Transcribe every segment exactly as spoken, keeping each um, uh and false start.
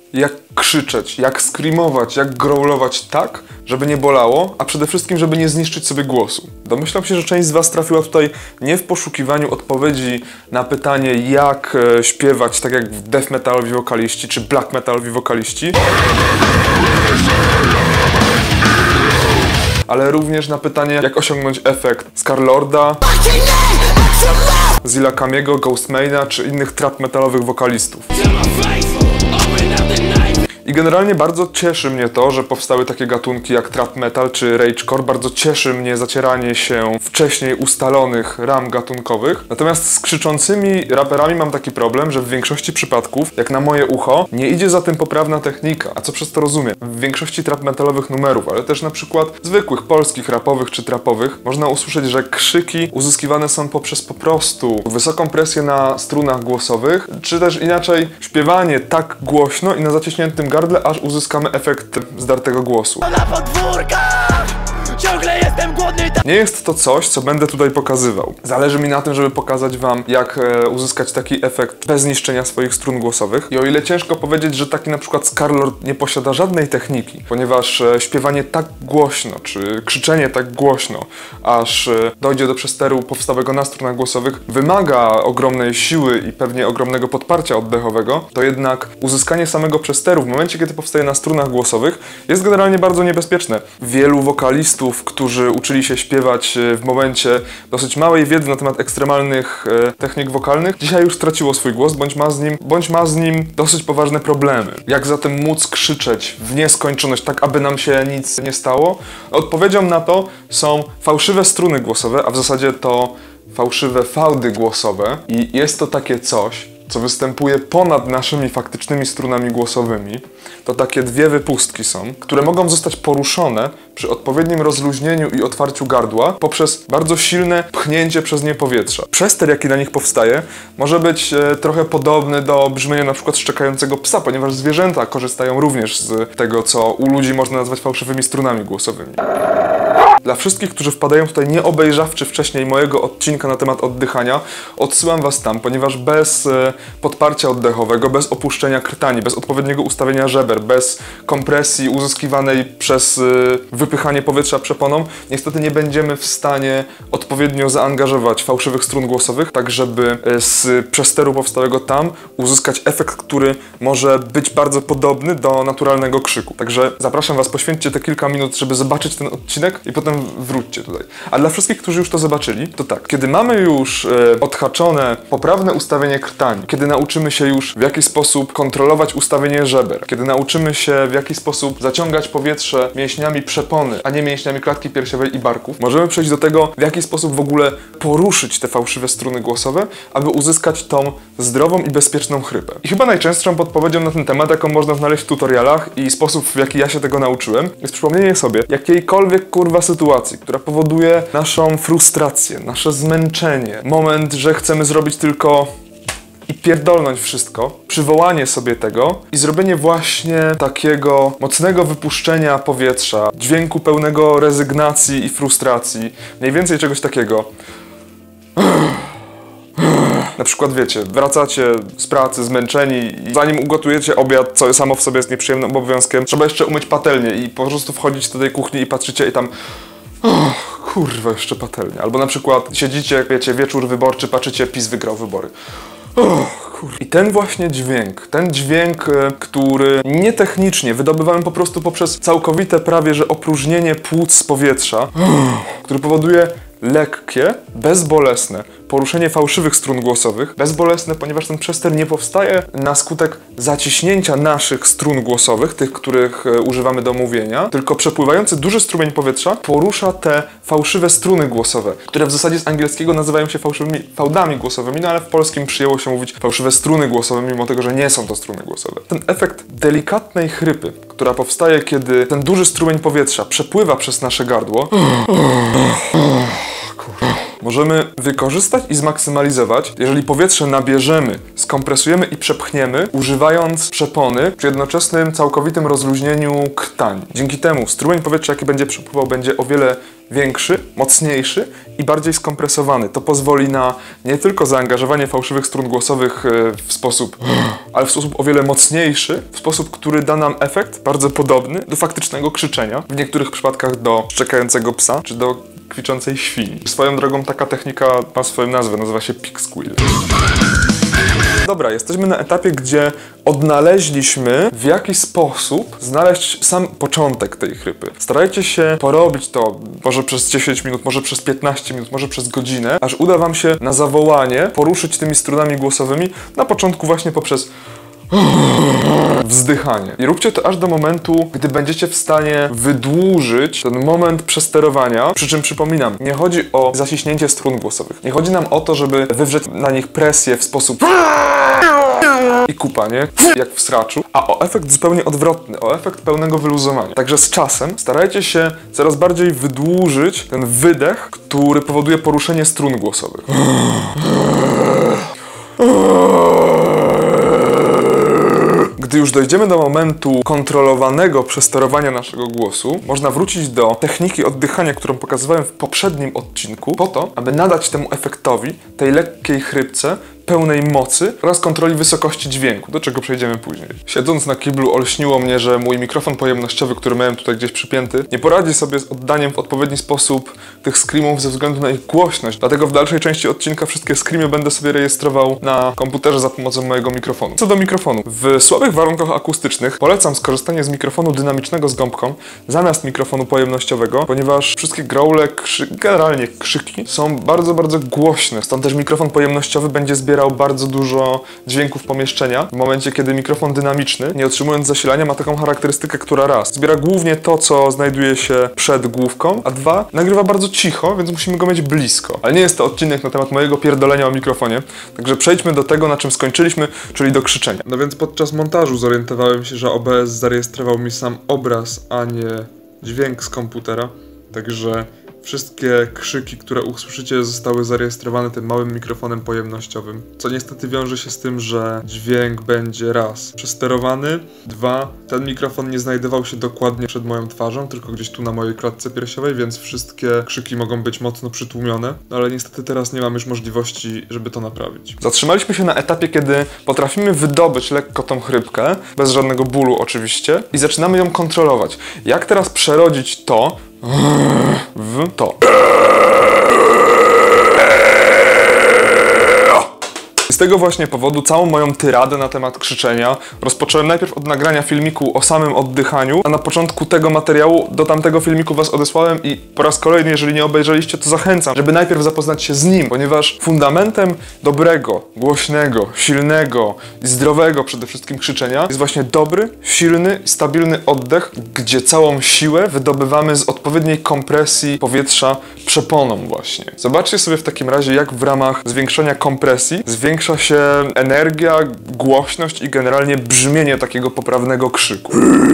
jak krzyczeć, jak screamować, jak growlować tak, żeby nie bolało, a przede wszystkim, żeby nie zniszczyć sobie głosu. Domyślam się, że część z was trafiła tutaj nie w poszukiwaniu odpowiedzi na pytanie, jak e, śpiewać tak jak death metalowi wokaliści, czy black metalowi wokaliści, ale również na pytanie, jak osiągnąć efekt Scarlorda, Zilla Kamiego, Ghostmaina, czy innych trap metalowych wokalistów. I generalnie bardzo cieszy mnie to, że powstały takie gatunki jak trap metal czy ragecore. Bardzo cieszy mnie zacieranie się wcześniej ustalonych ram gatunkowych. Natomiast z krzyczącymi raperami mam taki problem, że w większości przypadków, jak na moje ucho, nie idzie za tym poprawna technika. A co przez to rozumiem? W większości trap metalowych numerów, ale też na przykład zwykłych polskich rapowych czy trapowych, można usłyszeć, że krzyki uzyskiwane są poprzez po prostu wysoką presję na strunach głosowych, czy też inaczej śpiewanie tak głośno i na zaciśniętym gardle, aż uzyskamy efekt zdartego głosu. Na podwórkach ciągle jestem głodny. Nie jest to coś, co będę tutaj pokazywał. Zależy mi na tym, żeby pokazać wam, jak e, uzyskać taki efekt bez niszczenia swoich strun głosowych. I o ile ciężko powiedzieć, że taki na przykład Scarlord nie posiada żadnej techniki, ponieważ e, śpiewanie tak głośno, czy krzyczenie tak głośno, aż e, dojdzie do przesteru powstałego na strunach głosowych, wymaga ogromnej siły i pewnie ogromnego podparcia oddechowego, to jednak uzyskanie samego przesteru w momencie, kiedy powstaje na strunach głosowych, jest generalnie bardzo niebezpieczne. Wielu wokalistów, którzy uczyli się śpiewać w momencie dosyć małej wiedzy na temat ekstremalnych e, technik wokalnych, dzisiaj już straciło swój głos, bądź ma z nim, bądź ma z nim dosyć poważne problemy. Jak zatem móc krzyczeć w nieskończoność, tak aby nam się nic nie stało? Odpowiedzią na to są fałszywe struny głosowe, a w zasadzie to fałszywe fałdy głosowe i jest to takie coś, co występuje ponad naszymi faktycznymi strunami głosowymi. To takie dwie wypustki są, które mogą zostać poruszone przy odpowiednim rozluźnieniu i otwarciu gardła poprzez bardzo silne pchnięcie przez nie powietrza. Przester, jaki na nich powstaje, może być e, trochę podobny do brzmienia na przykład szczekającego psa, ponieważ zwierzęta korzystają również z tego, co u ludzi można nazwać fałszywymi strunami głosowymi. Dla wszystkich, którzy wpadają tutaj nie obejrzawszy wcześniej mojego odcinka na temat oddychania, odsyłam was tam, ponieważ bez e, podparcia oddechowego, bez opuszczenia krtani, bez odpowiedniego ustawienia żeber, bez kompresji uzyskiwanej przez e, wypychanie powietrza przeponą, niestety nie będziemy w stanie odpowiednio zaangażować fałszywych strun głosowych, tak żeby e, z przesteru powstałego tam uzyskać efekt, który może być bardzo podobny do naturalnego krzyku. Także zapraszam was, poświęćcie te kilka minut, żeby zobaczyć ten odcinek i potem wróćcie tutaj. A dla wszystkich, którzy już to zobaczyli, to tak, kiedy mamy już e, odhaczone poprawne ustawienie krtani, kiedy nauczymy się już w jaki sposób kontrolować ustawienie żeber, kiedy nauczymy się w jaki sposób zaciągać powietrze mięśniami przepony, a nie mięśniami klatki piersiowej i barków, możemy przejść do tego, w jaki sposób w ogóle poruszyć te fałszywe struny głosowe, aby uzyskać tą zdrową i bezpieczną chrypę. I chyba najczęstszą podpowiedzią na ten temat, jaką można znaleźć w tutorialach i sposób, w jaki ja się tego nauczyłem, jest przypomnienie sobie jakiejkolwiek kurwa sytuacji, która powoduje naszą frustrację, nasze zmęczenie, moment, że chcemy zrobić tylko i pierdolnąć wszystko, przywołanie sobie tego i zrobienie właśnie takiego mocnego wypuszczenia powietrza, dźwięku pełnego rezygnacji i frustracji, mniej więcej czegoś takiego. Na przykład wiecie, wracacie z pracy zmęczeni i zanim ugotujecie obiad, co samo w sobie jest nieprzyjemnym obowiązkiem, trzeba jeszcze umyć patelnię i po prostu wchodzić do tej kuchni i patrzycie i tam oh, kurwa, jeszcze patelnia. Albo na przykład siedzicie, wiecie, wieczór wyborczy, patrzycie, PiS wygrał wybory. Oh, kur... I ten właśnie dźwięk, ten dźwięk, który nietechnicznie wydobywamy po prostu poprzez całkowite prawie, że opróżnienie płuc z powietrza, który powoduje lekkie, bezbolesne poruszenie fałszywych strun głosowych. Bezbolesne, ponieważ ten przester nie powstaje na skutek zaciśnięcia naszych strun głosowych, tych, których e, używamy do mówienia, tylko przepływający duży strumień powietrza porusza te fałszywe struny głosowe, które w zasadzie z angielskiego nazywają się fałszywymi fałdami głosowymi, no ale w polskim przyjęło się mówić fałszywe struny głosowe, mimo tego, że nie są to struny głosowe. Ten efekt delikatnej chrypy, która powstaje, kiedy ten duży strumień powietrza przepływa przez nasze gardło, możemy wykorzystać i zmaksymalizować, jeżeli powietrze nabierzemy, skompresujemy i przepchniemy, używając przepony przy jednoczesnym, całkowitym rozluźnieniu krtani. Dzięki temu strumień powietrza, jaki będzie przepływał, będzie o wiele większy, mocniejszy i bardziej skompresowany. To pozwoli na nie tylko zaangażowanie fałszywych strun głosowych w sposób, ale w sposób o wiele mocniejszy, w sposób, który da nam efekt bardzo podobny do faktycznego krzyczenia, w niektórych przypadkach do szczekającego psa, czy do kwiczącej świni. Swoją drogą taka technika ma swoją nazwę, nazywa się pig squeal. Dobra, jesteśmy na etapie, gdzie odnaleźliśmy, w jaki sposób znaleźć sam początek tej chrypy. Starajcie się porobić to może przez dziesięć minut, może przez piętnaście minut, może przez godzinę, aż uda wam się na zawołanie poruszyć tymi strunami głosowymi, na początku właśnie poprzez wzdychanie. I róbcie to aż do momentu, gdy będziecie w stanie wydłużyć ten moment przesterowania. Przy czym przypominam, nie chodzi o zaciśnięcie strun głosowych. Nie chodzi nam o to, żeby wywrzeć na nich presję w sposób i kupa, nie? Jak w sraczu, a o efekt zupełnie odwrotny, o efekt pełnego wyluzowania. Także z czasem starajcie się coraz bardziej wydłużyć ten wydech, który powoduje poruszenie strun głosowych. Gdy już dojdziemy do momentu kontrolowanego przesterowania naszego głosu, można wrócić do techniki oddychania, którą pokazywałem w poprzednim odcinku, po to, aby nadać temu efektowi, tej lekkiej chrypce, pełnej mocy oraz kontroli wysokości dźwięku, do czego przejdziemy później. Siedząc na kiblu olśniło mnie, że mój mikrofon pojemnościowy, który miałem tutaj gdzieś przypięty, nie poradzi sobie z oddaniem w odpowiedni sposób tych screamów ze względu na ich głośność. Dlatego w dalszej części odcinka wszystkie screamy będę sobie rejestrował na komputerze za pomocą mojego mikrofonu. Co do mikrofonu. W słabych warunkach akustycznych polecam skorzystanie z mikrofonu dynamicznego z gąbką zamiast mikrofonu pojemnościowego, ponieważ wszystkie growle, krzy generalnie krzyki są bardzo, bardzo głośne. Stąd też mikrofon pojemnościowy będzie zbierał bardzo dużo dźwięków pomieszczenia. W momencie, kiedy mikrofon dynamiczny, nie otrzymując zasilania, ma taką charakterystykę, która raz, zbiera głównie to, co znajduje się przed główką, a dwa, nagrywa bardzo cicho, więc musimy go mieć blisko. Ale nie jest to odcinek na temat mojego pierdolenia o mikrofonie, także przejdźmy do tego, na czym skończyliśmy, czyli do krzyczenia. No więc podczas montażu zorientowałem się, że O B S zarejestrował mi sam obraz, a nie dźwięk z komputera, także wszystkie krzyki, które usłyszycie, zostały zarejestrowane tym małym mikrofonem pojemnościowym, co niestety wiąże się z tym, że dźwięk będzie raz przesterowany, dwa, ten mikrofon nie znajdował się dokładnie przed moją twarzą, tylko gdzieś tu na mojej klatce piersiowej, więc wszystkie krzyki mogą być mocno przytłumione, no ale niestety teraz nie mam już możliwości, żeby to naprawić. Zatrzymaliśmy się na etapie, kiedy potrafimy wydobyć lekko tą chrypkę, bez żadnego bólu oczywiście, i zaczynamy ją kontrolować. Jak teraz przerodzić to w to? Z tego właśnie powodu całą moją tyradę na temat krzyczenia rozpocząłem najpierw od nagrania filmiku o samym oddychaniu, a na początku tego materiału do tamtego filmiku was odesłałem i po raz kolejny, jeżeli nie obejrzeliście, to zachęcam, żeby najpierw zapoznać się z nim, ponieważ fundamentem dobrego, głośnego, silnego i zdrowego przede wszystkim krzyczenia jest właśnie dobry, silny i stabilny oddech, gdzie całą siłę wydobywamy z odpowiedniej kompresji powietrza przeponą właśnie. Zobaczcie sobie w takim razie, jak w ramach zwiększenia kompresji zwiększa się energia, głośność i generalnie brzmienie takiego poprawnego krzyku.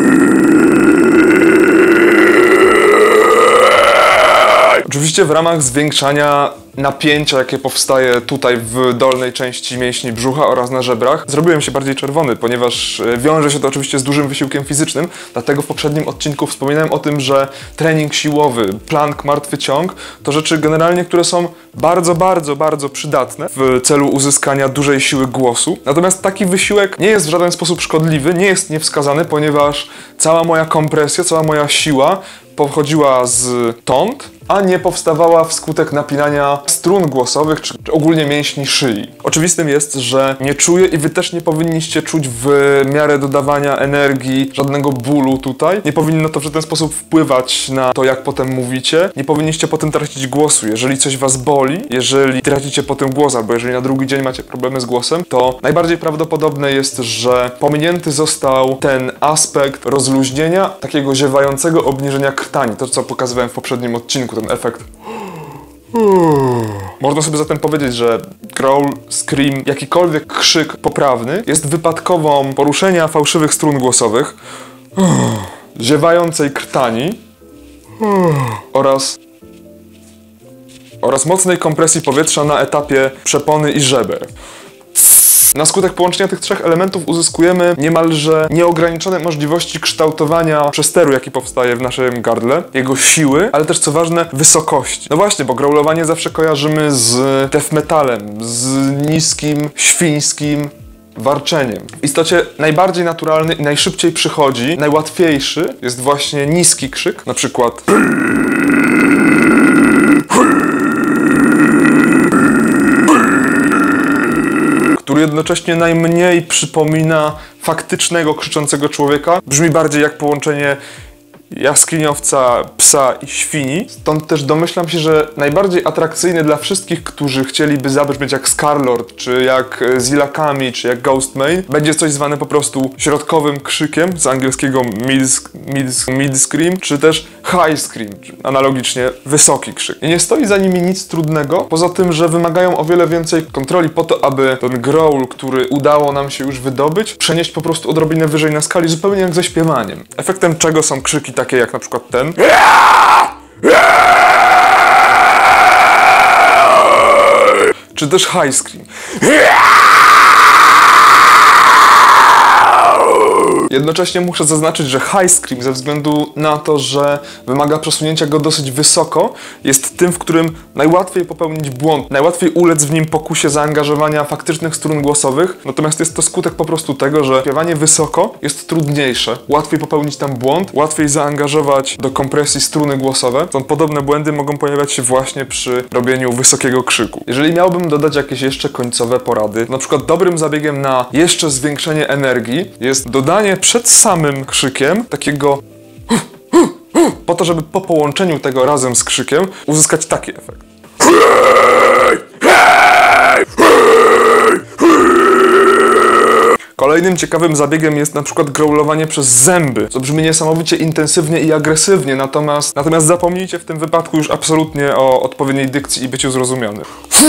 Oczywiście w ramach zwiększania napięcia, jakie powstaje tutaj w dolnej części mięśni brzucha oraz na żebrach, zrobiłem się bardziej czerwony, ponieważ wiąże się to oczywiście z dużym wysiłkiem fizycznym, dlatego w poprzednim odcinku wspominałem o tym, że trening siłowy, plank, martwy ciąg to rzeczy generalnie, które są bardzo, bardzo, bardzo przydatne w celu uzyskania dużej siły głosu. Natomiast taki wysiłek nie jest w żaden sposób szkodliwy, nie jest niewskazany, ponieważ cała moja kompresja, cała moja siła pochodziła stąd, a nie powstawała wskutek napinania strun głosowych czy, czy ogólnie mięśni szyi. Oczywistym jest, że nie czuję i wy też nie powinniście czuć w miarę dodawania energii żadnego bólu tutaj. Nie powinno to w żaden sposób wpływać na to, jak potem mówicie. Nie powinniście potem tracić głosu. Jeżeli coś was boli, jeżeli tracicie potem głos, albo jeżeli na drugi dzień macie problemy z głosem, to najbardziej prawdopodobne jest, że pominięty został ten aspekt rozluźnienia, takiego ziewającego obniżenia krtani. To, co pokazywałem w poprzednim odcinku, ten efekt. Można sobie zatem powiedzieć, że growl, scream, jakikolwiek krzyk poprawny jest wypadkową poruszenia fałszywych strun głosowych, ziewającej krtani oraz oraz mocnej kompresji powietrza na etapie przepony i żeber. Na skutek połączenia tych trzech elementów uzyskujemy niemalże nieograniczone możliwości kształtowania przesteru, jaki powstaje w naszym gardle, jego siły, ale też co ważne, wysokości. No właśnie, bo growlowanie zawsze kojarzymy z death metalem, z niskim, świńskim warczeniem. W istocie najbardziej naturalny i najszybciej przychodzi, najłatwiejszy jest właśnie niski krzyk, na przykład który jednocześnie najmniej przypomina faktycznego krzyczącego człowieka. Brzmi bardziej jak połączenie jaskiniowca, psa i świni. Stąd też domyślam się, że najbardziej atrakcyjny dla wszystkich, którzy chcieliby zabrzmieć jak Scarlord, czy jak Zilakami, czy jak Ghostmane, będzie coś zwane po prostu środkowym krzykiem, z angielskiego mid, mid, mid scream, czy też high scream, czy analogicznie wysoki krzyk. I nie stoi za nimi nic trudnego, poza tym, że wymagają o wiele więcej kontroli po to, aby ten growl, który udało nam się już wydobyć, przenieść po prostu odrobinę wyżej na skali, zupełnie jak ze śpiewaniem. Efektem czego są krzyki takie jak na przykład ten, czy też high scream. Jednocześnie muszę zaznaczyć, że high scream ze względu na to, że wymaga przesunięcia go dosyć wysoko, jest tym, w którym najłatwiej popełnić błąd, najłatwiej ulec w nim pokusie zaangażowania faktycznych strun głosowych, natomiast jest to skutek po prostu tego, że śpiewanie wysoko jest trudniejsze, łatwiej popełnić tam błąd, łatwiej zaangażować do kompresji struny głosowe. Stąd podobne błędy mogą pojawiać się właśnie przy robieniu wysokiego krzyku. Jeżeli miałbym dodać jakieś jeszcze końcowe porady, na przykład dobrym zabiegiem na jeszcze zwiększenie energii jest dodanie przed samym krzykiem takiego po to, żeby po połączeniu tego razem z krzykiem uzyskać taki efekt. Kolejnym ciekawym zabiegiem jest na przykład growlowanie przez zęby, co brzmi niesamowicie intensywnie i agresywnie, natomiast, natomiast zapomnijcie w tym wypadku już absolutnie o odpowiedniej dykcji i byciu zrozumianym.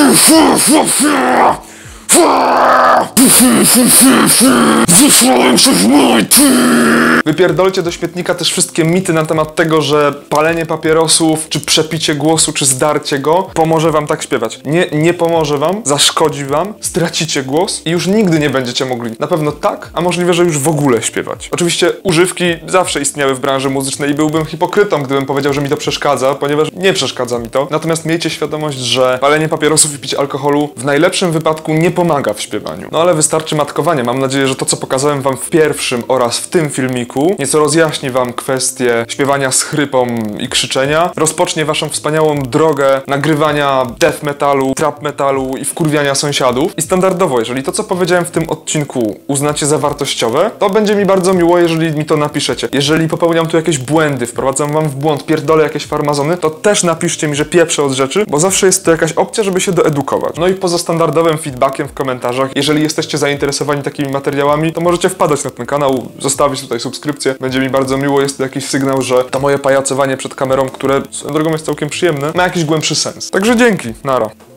Wypierdolcie do śmietnika też wszystkie mity na temat tego, że palenie papierosów, czy przepicie głosu, czy zdarcie go pomoże wam tak śpiewać. Nie, nie pomoże wam, zaszkodzi wam, stracicie głos i już nigdy nie będziecie mogli. Na pewno tak, a możliwe, że już w ogóle śpiewać. Oczywiście używki zawsze istniały w branży muzycznej i byłbym hipokrytą, gdybym powiedział, że mi to przeszkadza, ponieważ nie przeszkadza mi to. Natomiast miejcie świadomość, że palenie papierosów i picie alkoholu w najlepszym wypadku nie pomaga w śpiewaniu. No ale wystarczy matkowanie. Mam nadzieję, że to, co pokazałem wam w pierwszym oraz w tym filmiku, nieco rozjaśni wam kwestię śpiewania z chrypą i krzyczenia, rozpocznie waszą wspaniałą drogę nagrywania death metalu, trap metalu i wkurwiania sąsiadów. I standardowo, jeżeli to, co powiedziałem w tym odcinku uznacie za wartościowe, to będzie mi bardzo miło, jeżeli mi to napiszecie. Jeżeli popełniam tu jakieś błędy, wprowadzam wam w błąd, pierdolę jakieś farmazony, to też napiszcie mi, że pieprzę od rzeczy, bo zawsze jest to jakaś opcja, żeby się doedukować. No i poza standardowym feedbackiem w komentarzach, jeżeli jesteście zainteresowani takimi materiałami, to możecie wpadać na ten kanał, zostawić tutaj subskrypcję. Będzie mi bardzo miło, jest to jakiś sygnał, że to moje pajacowanie przed kamerą, które swoją drogą jest całkiem przyjemne, ma jakiś głębszy sens. Także dzięki, nara.